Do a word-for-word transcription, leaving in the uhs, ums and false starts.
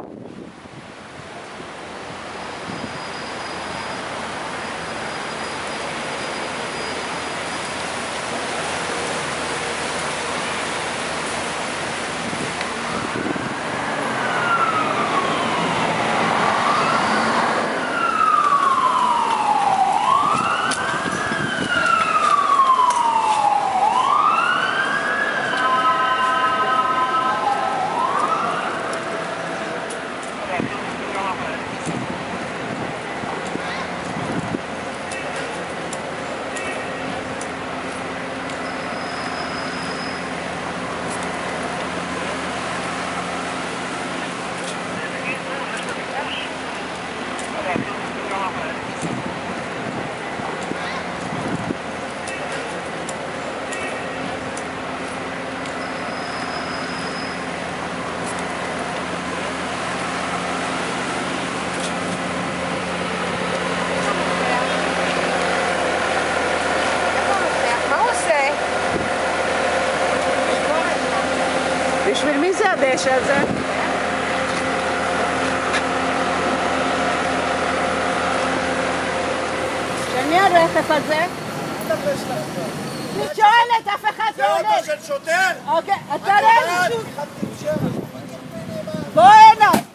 בשביל מי זה הדשא הזה? של מי הרכב הזה? אני שואלת, אף אחד לא עולה. זה אוטו של שוטר? אוקיי, אתה לא איזשהו... בוא הנה.